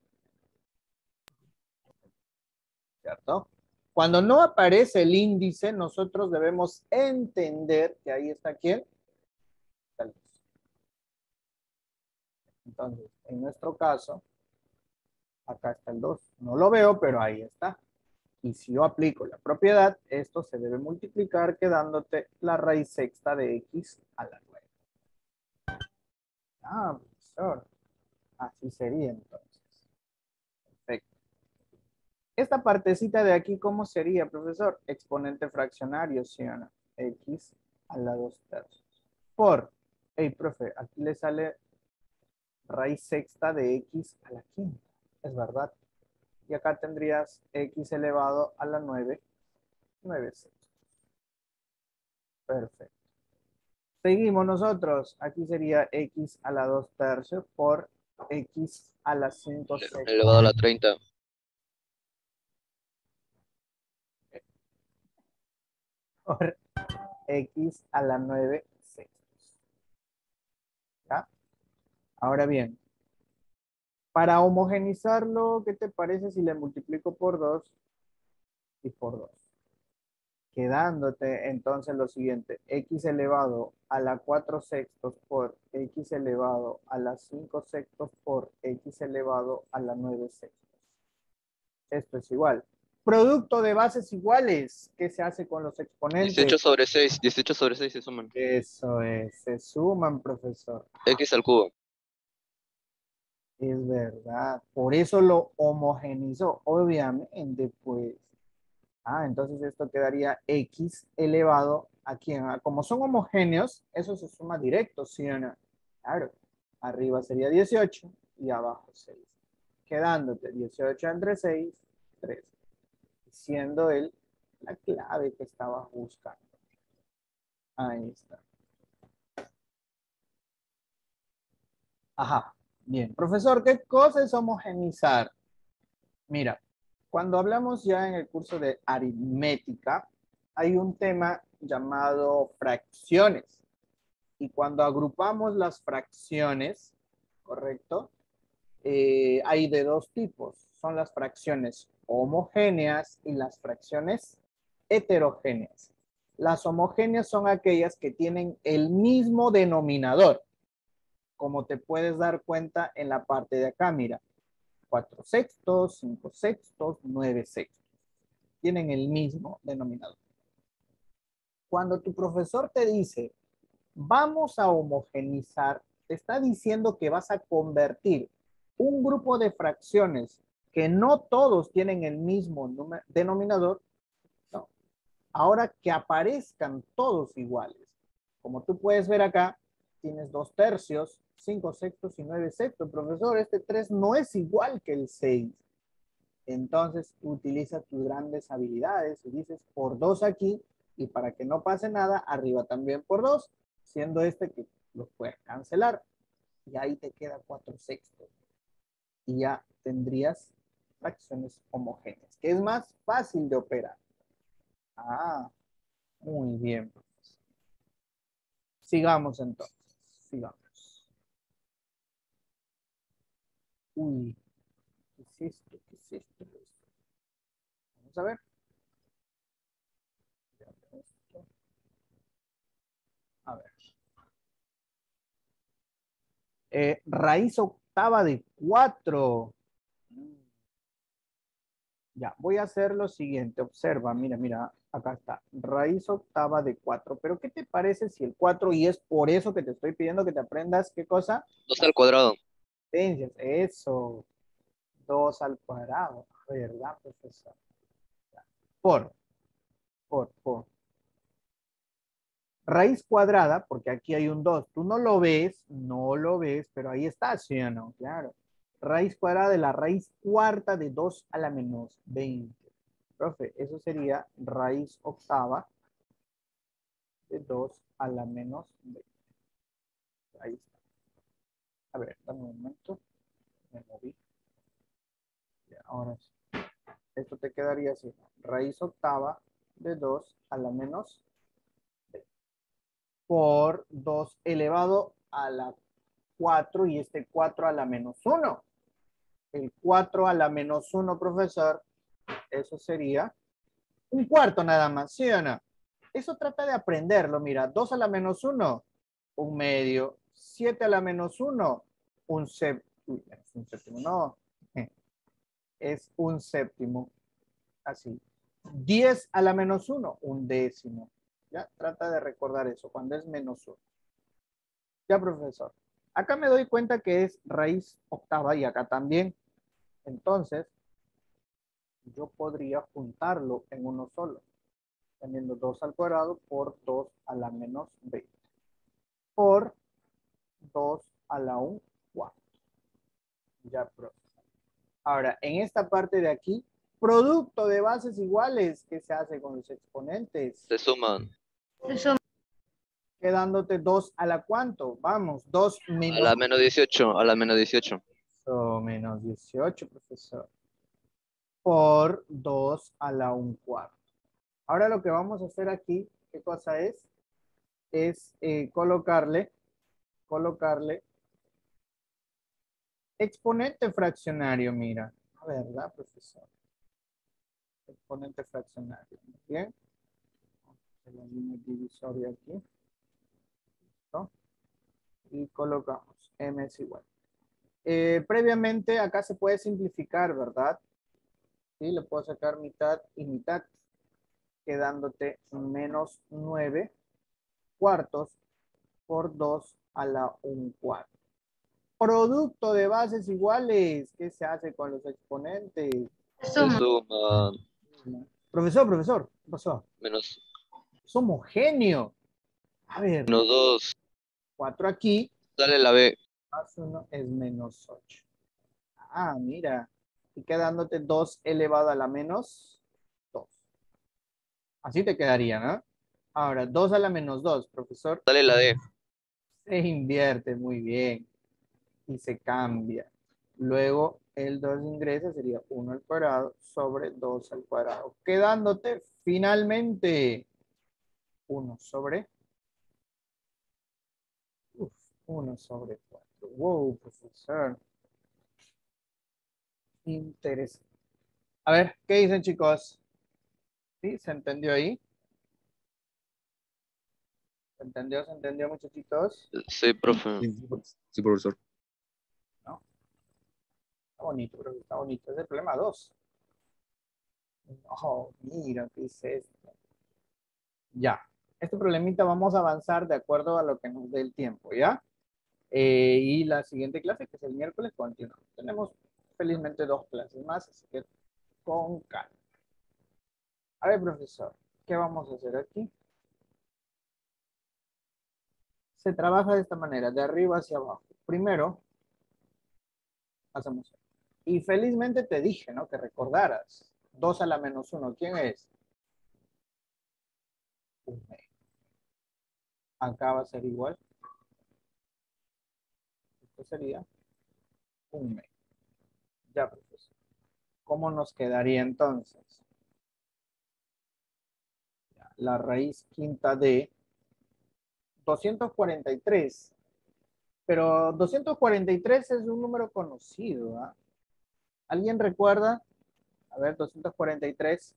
¿Cierto? Cuando no aparece el índice, nosotros debemos entender que ahí está quién. Está el dos. Entonces, en nuestro caso, acá está el dos. No lo veo, pero ahí está. Y si yo aplico la propiedad, esto se debe multiplicar quedándote la raíz sexta de x a la nueve. Ah, profesor. Así sería entonces. Perfecto. Esta partecita de aquí, ¿cómo sería, profesor? Exponente fraccionario, ¿sí o no? X a la dos tercios. Por, hey, profe, aquí le sale raíz sexta de x a la quinta. Es verdad. Y acá tendrías x elevado a la nueve, nueve sextos. Perfecto. Seguimos nosotros. Aquí sería x a la dos tercios por x a la cinco sextos. Elevado a la treinta. Por x a la nueve sextos. ¿Ya? Ahora bien, para homogenizarlo, ¿qué te parece si le multiplico por dos y por dos? Quedándote entonces lo siguiente, x elevado a la cuatro sextos por x elevado a la cinco sextos por x elevado a la nueve sextos. Esto es igual. Producto de bases iguales. ¿Qué se hace con los exponentes? dieciocho sobre seis. dieciocho sobre seis se suman. Eso es. Se suman, profesor. X al cubo. Es verdad. Por eso lo homogenizó. Obviamente, pues. Ah, entonces esto quedaría x elevado a quién. Como son homogéneos, eso se suma directo, ¿sí o no? Claro. Arriba sería dieciocho y abajo seis. Quedándote dieciocho entre seis, tres. Siendo él la clave que estabas buscando. Ahí está. Ajá. Bien. Profesor, ¿qué cosa es homogenizar? Mira, cuando hablamos ya en el curso de aritmética, hay un tema llamado fracciones. Y cuando agrupamos las fracciones, ¿correcto? Eh, hay de dos tipos. Son las fracciones homogéneas y las fracciones heterogéneas. Las homogéneas son aquellas que tienen el mismo denominador, como te puedes dar cuenta en la parte de acá, mira. cuatro sextos, cinco sextos, nueve sextos. Tienen el mismo denominador. Cuando tu profesor te dice, vamos a homogenizar, te está diciendo que vas a convertir un grupo de fracciones que no todos tienen el mismo denominador, no. Ahora que aparezcan todos iguales. Como tú puedes ver acá, tienes dos tercios, cinco sextos y nueve sextos. Profesor, este tres no es igual que el seis. Entonces utiliza tus grandes habilidades y dices por dos aquí y para que no pase nada, arriba también por dos, siendo este que lo puedes cancelar. Y ahí te queda cuatro sextos. Y ya tendrías fracciones homogéneas, que es más fácil de operar. Ah, muy bien, profesor. Sigamos entonces, sigamos. Uy, ¿qué es esto? ¿Qué es esto? Vamos a ver. A ver. Eh, raíz octava de cuatro. Ya, voy a hacer lo siguiente. Observa, mira, mira, acá está. Raíz octava de cuatro. Pero ¿qué te parece si el cuatro, y es por eso que te estoy pidiendo que te aprendas, ¿qué cosa? Dos al cuadrado. Potencias. Eso. Dos al cuadrado. ¿Verdad, profesor? Por, por, por. Raíz cuadrada, porque aquí hay un dos. Tú no lo ves, no lo ves, pero ahí está, ¿sí o no? Claro. Raíz cuadrada de la raíz cuarta de dos a la menos veinte. Profe, eso sería raíz octava de dos a la menos veinte. Ahí está. A ver, dame un momento. Me moví. Ya, ahora sí. Esto te quedaría así. Raíz octava de dos a la menos veinte. Por dos elevado a la cuatro y este cuatro a la menos uno. El cuatro a la menos uno, profesor, eso sería un cuarto nada más, ¿sí o no? Eso trata de aprenderlo, mira, dos a la menos uno, un medio, siete a la menos uno, un séptimo, es un séptimo, no, es un séptimo, así. diez a la menos uno, un décimo. Ya, trata de recordar eso, cuando es menos uno. Ya, profesor. Acá me doy cuenta que es raíz octava y acá también. Entonces, yo podría juntarlo en uno solo, teniendo dos al cuadrado por dos a la menos veinte. Por dos a la un cuarto. Ya, profe. Ahora, en esta parte de aquí, producto de bases iguales, ¿qué se hace con los exponentes? Se suman. Eso. Quedándote dos a la cuánto. Vamos, dos A menos, la menos dieciocho. A la menos dieciocho. o menos dieciocho, profesor. Por dos a la un cuarto. Ahora lo que vamos a hacer aquí, ¿qué cosa es? Es eh, colocarle, colocarle exponente fraccionario, mira. A ver, ¿verdad, profesor? Exponente fraccionario. Muy bien. La línea divisoria aquí. ¿No? Y colocamos m es igual. Eh, previamente acá se puede simplificar, ¿verdad? Sí, le puedo sacar mitad y mitad, quedándote menos nueve cuartos por dos a la un cuarto. Producto de bases iguales, ¿qué se hace con los exponentes? Se suman. Profesor, profesor, ¿qué pasó? Menos, Es homogéneo. A ver, menos dos. cuatro aquí, Dale la B. más uno es menos ocho. Ah, mira. Y quedándote dos elevado a la menos dos. Así te quedaría, ¿no? Ahora, dos a la menos dos, profesor. Dale la D. Se invierte muy bien. Y se cambia. Luego, el dos ingresa, sería uno al cuadrado sobre dos al cuadrado. Quedándote finalmente uno sobre uf, uno sobre cuatro. Wow, profesor. Interesante. A ver, ¿qué dicen, chicos? ¿Sí? ¿Se entendió ahí? ¿Se entendió? ¿Se entendió, muchachitos? Sí, profe. Sí, profesor. ¿No? Está bonito, pero está bonito. Es el problema dos. Oh, mira, ¿qué es esto? Ya. Este problemita vamos a avanzar de acuerdo a lo que nos dé el tiempo, ¿ya? Eh, y la siguiente clase, que es el miércoles, continuamos. Tenemos felizmente dos clases más, así que con calma. A ver, profesor, ¿qué vamos a hacer aquí? Se trabaja de esta manera, de arriba hacia abajo. Primero, hacemos esto. Y felizmente te dije, ¿no? Que recordaras. dos a la menos uno. ¿Quién es? Un medio. Acá va a ser igual. Esto sería un medio. Ya, profesor. ¿Cómo nos quedaría entonces? La raíz quinta de doscientos cuarenta y tres. Pero doscientos cuarenta y tres es un número conocido, ¿ah? ¿Alguien recuerda? A ver, doscientos cuarenta y tres.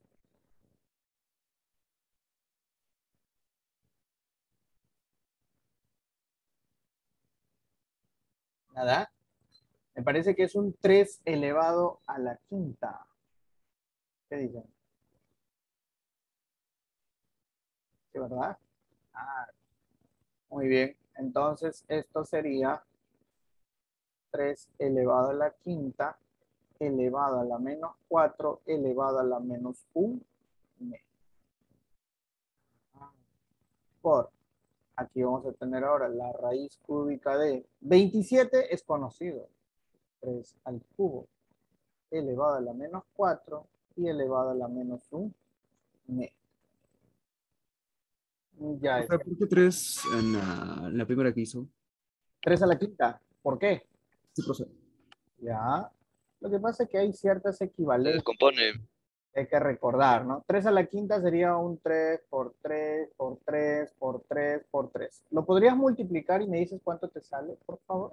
Nada. Me parece que es un tres elevado a la quinta. ¿Qué dicen? ¿Sí, verdad? Ah, muy bien. Entonces, esto sería tres elevado a la quinta, elevado a la menos cuatro, elevado a la menos uno. Por, aquí vamos a tener ahora la raíz cúbica de veintisiete, es conocido. tres al cubo, elevado a la menos cuatro y elevado a la menos uno. Ya es. Profe, ¿por qué tres en la, la primera que hizo? tres a la quinta. ¿Por qué? Sí, profe. Ya. Lo que pasa es que hay ciertas Se equivalencias descompone. que hay que recordar, ¿no? tres a la quinta sería un tres por tres por tres por tres por tres. ¿Lo podrías multiplicar y me dices cuánto te sale, por favor?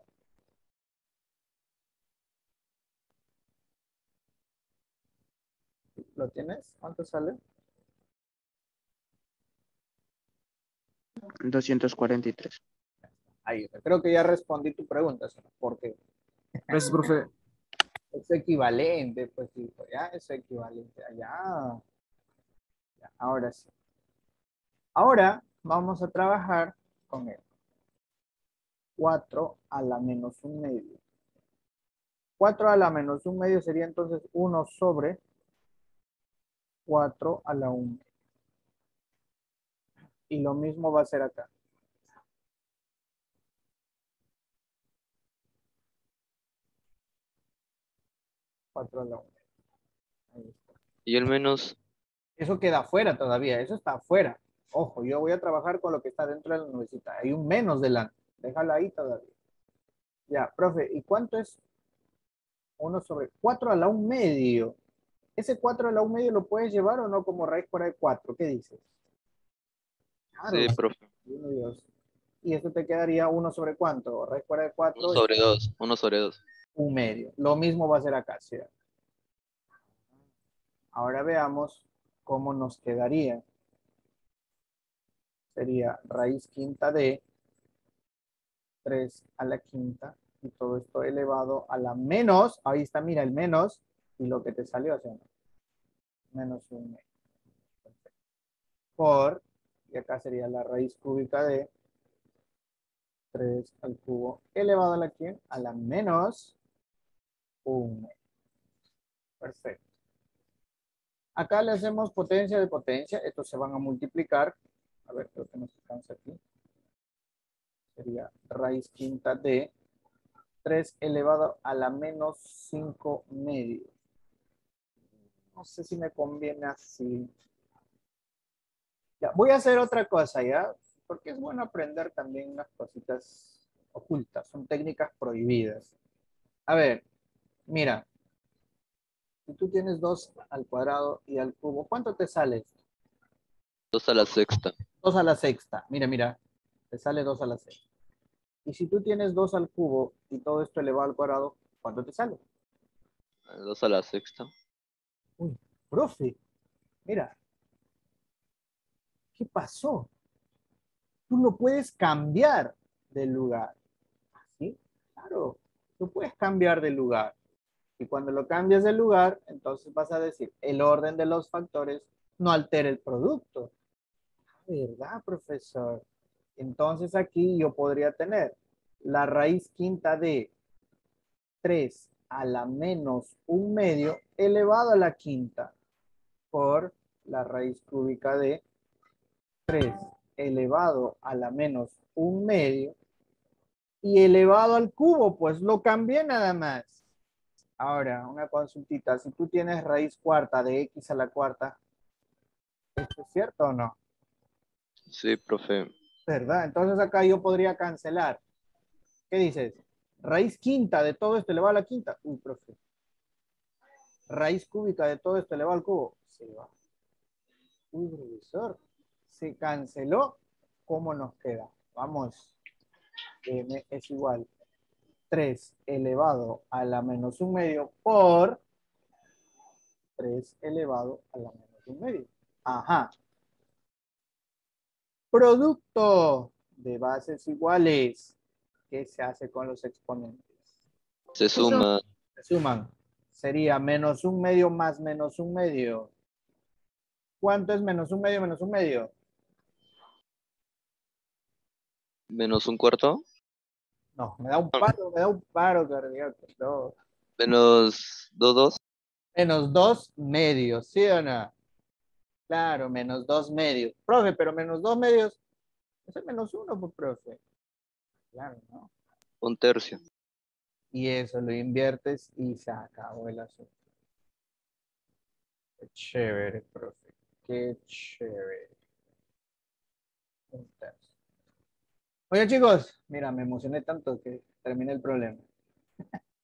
¿Lo tienes? ¿Cuánto sale? doscientos cuarenta y tres. Ahí, creo que ya respondí tu pregunta, señor, porque Gracias, profe. es equivalente, pues sí, pues ya es equivalente allá. Ya, ahora sí. Ahora vamos a trabajar con el cuatro a la menos un medio. cuatro a la menos un medio sería entonces uno sobre cuatro a la uno. Y lo mismo va a ser acá. cuatro a la uno. Ahí está. Y el menos. Eso queda afuera todavía, eso está afuera. Ojo, yo voy a trabajar con lo que está dentro de la nubecita. Hay un menos delante. Déjalo ahí todavía. Ya, profe, ¿y cuánto es uno sobre cuatro a la un medio? ¿Ese cuatro a la un medio lo puedes llevar o no como raíz fuera de cuatro? ¿Qué dices? Claro. Sí, profe. Uno y dos. Y esto te quedaría uno sobre cuánto? Raíz fuera de Uno cuatro, sobre dos. Uno sobre dos. un medio. Lo mismo va a ser acá, ¿sí? Ahora veamos cómo nos quedaría. Sería raíz quinta de tres a la quinta y todo esto elevado a la menos, ahí está, mira, el menos y lo que te salió, o sea, menos un medio. Por, y acá sería la raíz cúbica de tres al cubo elevado a la quién, a la menos un medio. Perfecto. Acá le hacemos potencia de potencia, estos se van a multiplicar. A ver, creo que nos alcanza aquí. Sería raíz quinta de tres elevado a la menos cinco medio. No sé si me conviene así. Ya, voy a hacer otra cosa, ¿ya? Porque es bueno aprender también unas cositas ocultas. Son técnicas prohibidas. A ver, mira. Si tú tienes dos al cuadrado y al cubo, ¿cuánto te sale esto? Dos a la sexta. dos a la sexta. Mira, mira. Te sale dos a la sexta. Y si tú tienes dos al cubo y todo esto elevado al cuadrado, ¿cuánto te sale? Dos a la sexta. Uy, profe, mira. ¿Qué pasó? Tú no puedes cambiar de lugar. ¿Sí? Claro, tú puedes cambiar de lugar. Y cuando lo cambias de lugar, entonces vas a decir, el orden de los factores no altera el producto. ¿Verdad, profesor? Entonces aquí yo podría tener la raíz quinta de tres a la menos un medio elevado a la quinta por la raíz cúbica de tres elevado a la menos un medio y elevado al cubo, pues lo cambié nada más. Ahora, una consultita, si tú tienes raíz cuarta de x a la cuarta, ¿esto es cierto o no? Sí, profe. ¿Verdad? Entonces acá yo podría cancelar. ¿Qué dices? Raíz quinta de todo esto elevado a la quinta. Uy, profe. Raíz cúbica de todo esto elevado al cubo. Se va. Uy, profesor. Se canceló. ¿Cómo nos queda? Vamos. M es igual tres elevado a la menos un medio por tres elevado a la menos un medio. Ajá. Producto de bases iguales. ¿Qué se hace con los exponentes? Se suma. Se suman. Sería menos un medio más menos un medio. ¿Cuánto es menos un medio menos un medio? Menos un cuarto. No, me da un paro, me da un paro cardíaco. No. Menos dos, dos. Menos dos medios, ¿sí o no? Claro, menos dos medios. Profe, pero menos dos medios es el menos uno, pues, profe. Claro, ¿no? Un tercio. Y eso lo inviertes y se acabó el asunto. Qué chévere, profe. Qué chévere. Un tercio. Oye, chicos, mira, me emocioné tanto que terminé el problema.